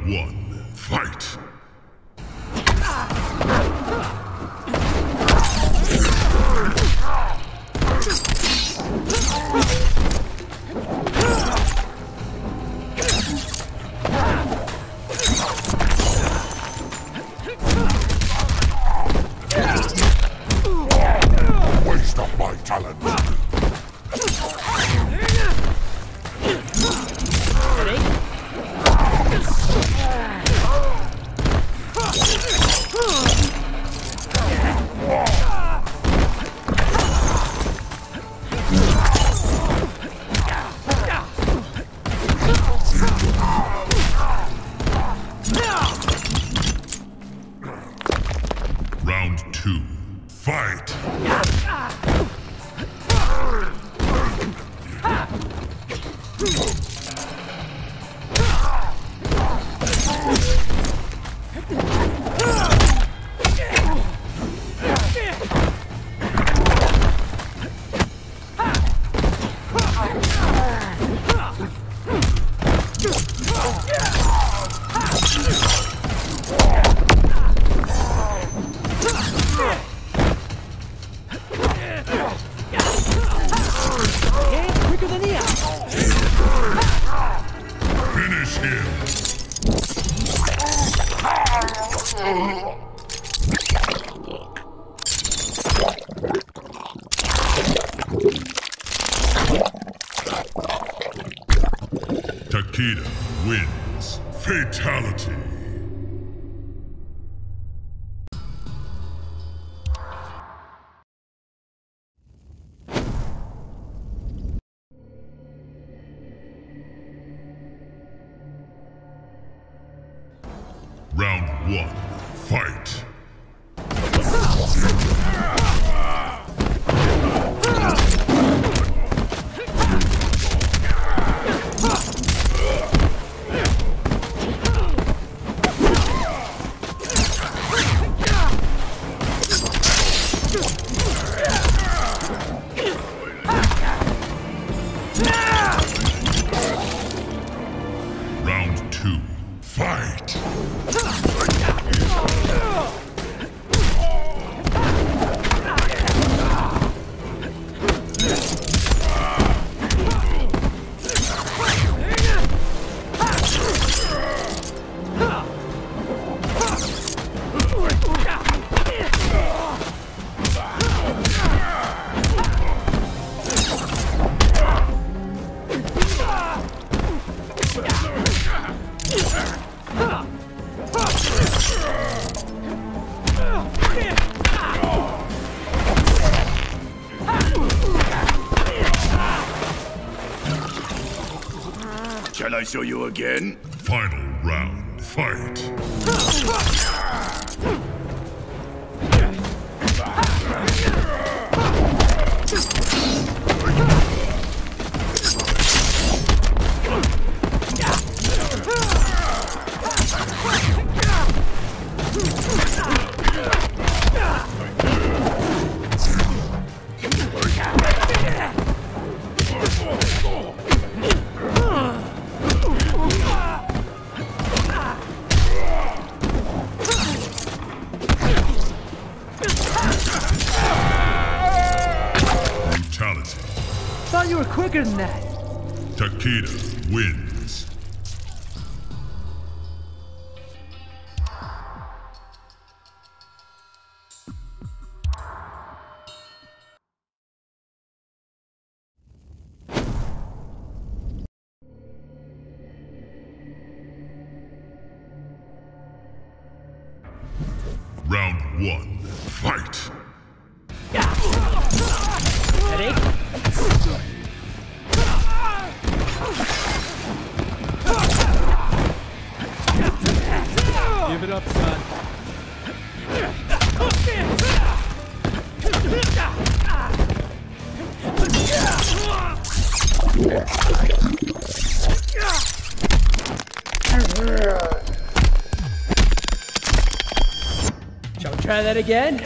one, fight! Waste of my talent! Round two, fight! Finish him! Takeda wins. Fatality. Round one, fight! Round two, fight! Shall I show you again? Final round, fight! Brutality. Thought you were quicker than that. Takeda wins. Round one, fight! Headache? Give it up, son. Shall we try that again?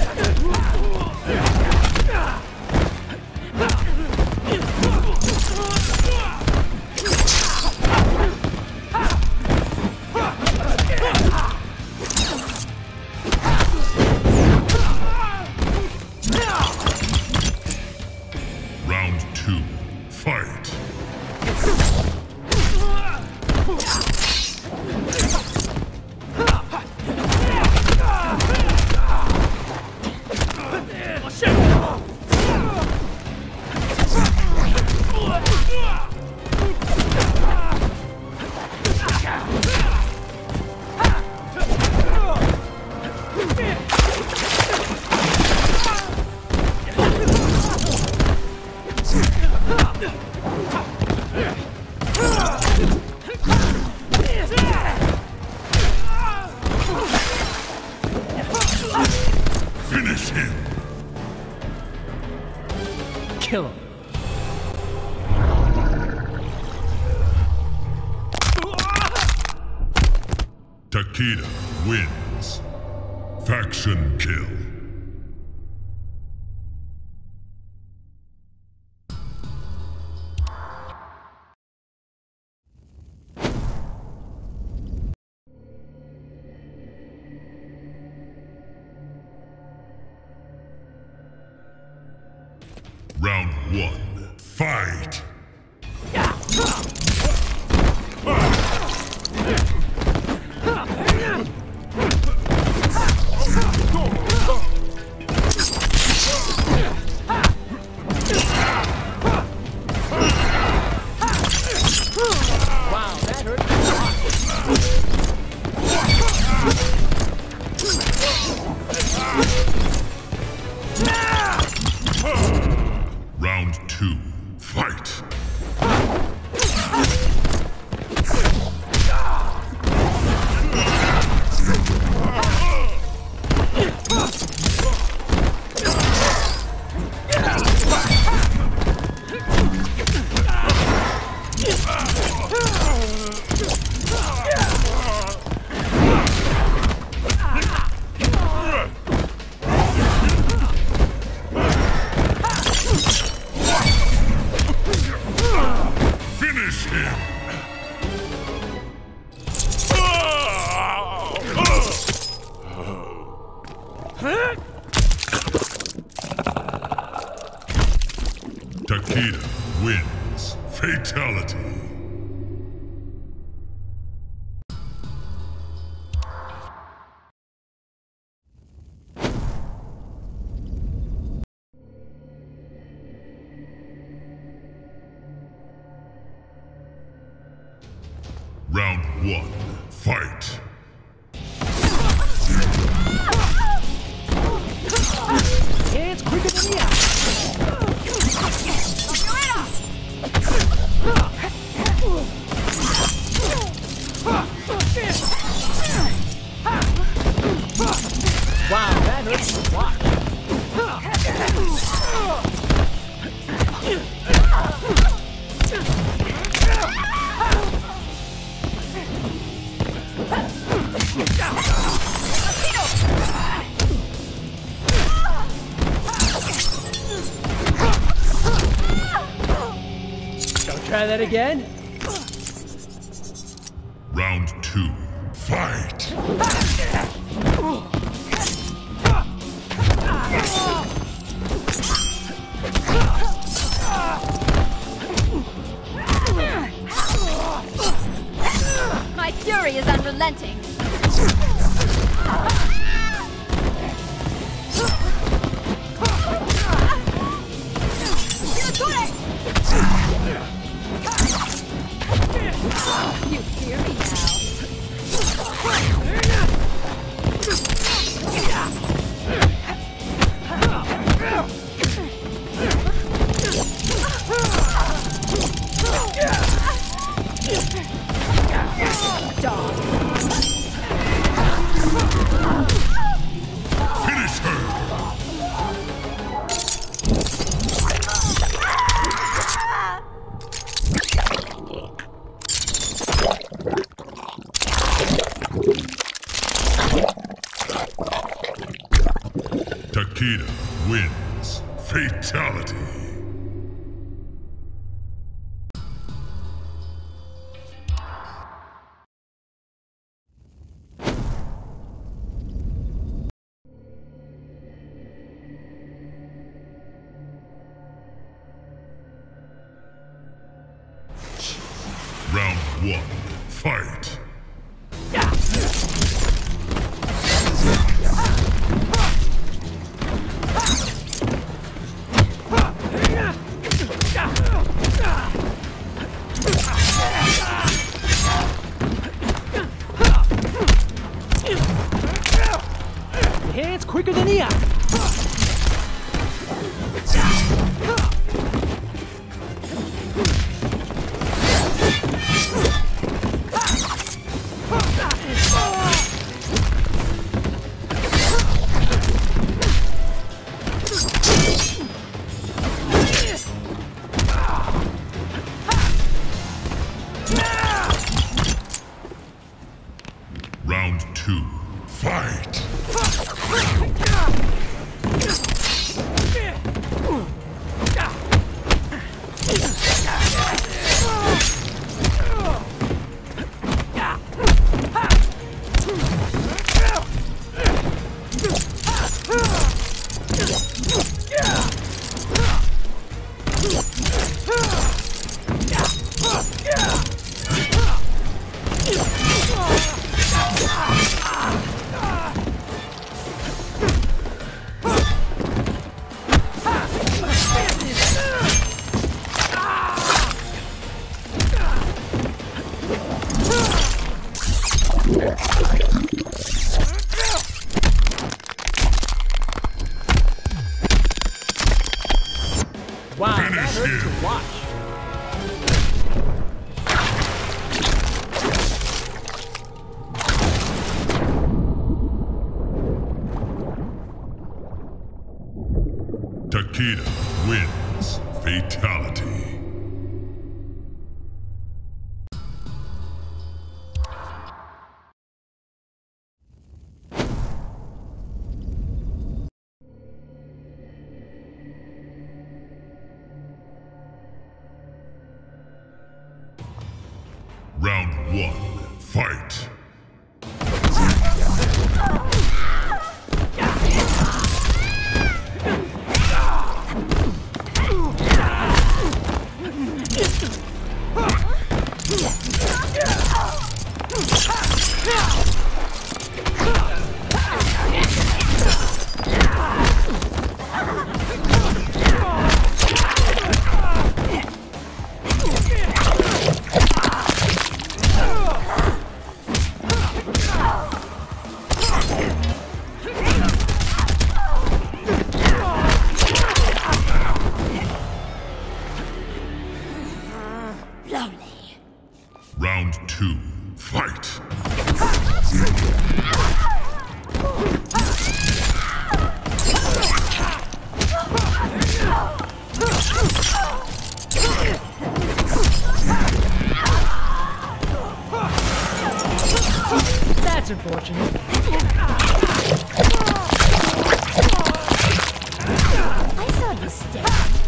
two, fight. Finish him. Kill him. Takeda wins. Faction kill. Round one, fight! Wow, that hurt a lot. Round two, fight! Finish him! Takeda wins. Fatality. Round one, fight! Hands quicker than the eye. Wow, that hurts a lot. Don't try that again. Round two, fight! My fury is unrelenting. You hear me now? Finish her! Takeda wins. Fatality. one, fight! Hands quicker than the eye. Round two, fight! Wow, that Finish hurt him. to watch. Takeda wins. Fatality. Round one, fight! Lovely. Round two, fight! That's unfortunate. I saw you stay.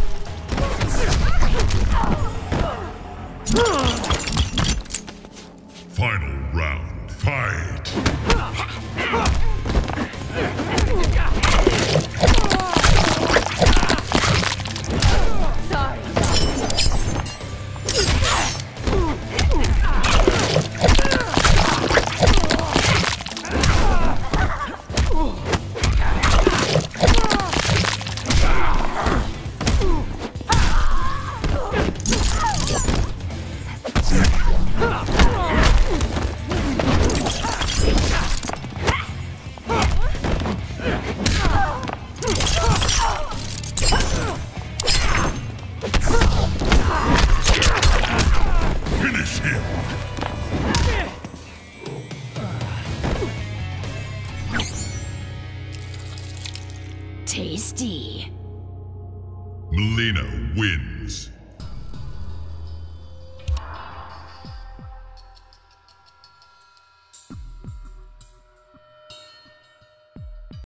Final round, fight! Sorry. Finish him! Tasty. Melina wins.